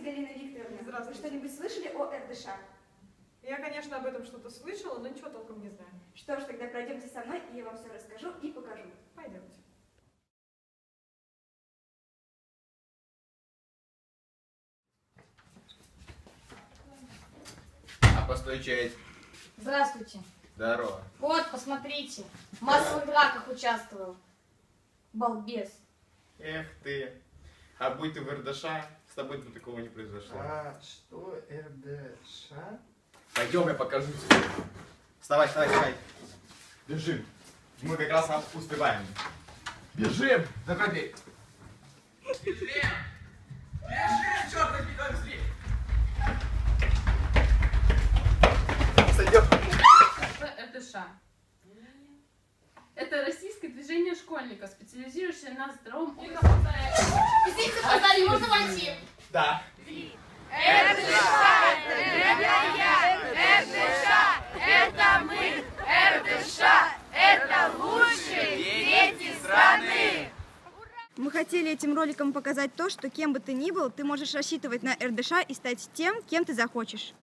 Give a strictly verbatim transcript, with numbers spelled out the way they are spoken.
Здравствуйте, Галина Викторовна. Здравствуйте. Вы что-нибудь слышали о эр дэ ша? Я, конечно, об этом что-то слышала, но ничего толком не знаю. Что ж, тогда пройдемте со мной, и я вам все расскажу и покажу. Пойдемте. А постой, честь. Здравствуйте. Здорово. Вот, посмотрите. В массовых драках участвовал. Балбес. Эх ты. А будь ты в эр дэ ша, с тобой бы такого не произошло. А что эр дэ ша? Пойдем, я покажу тебе. Вставай, вставай, вставай. Бежим. Мы как раз нам успеваем. Бежим. Закрой дверь. Бежим. Бежим, черт возьми, давай быстрее. Сойдем. эр дэ ша. Это российское движение школьников, специализирующееся на здоровом образе. Извините, сказали, можно войти? Да. эр дэ ша, это я, эр дэ ша, это мы, эр дэ ша, это лучшие дети страны. Мы хотели этим роликом показать то, что кем бы ты ни был, ты можешь рассчитывать на эр дэ ша и стать тем, кем ты захочешь.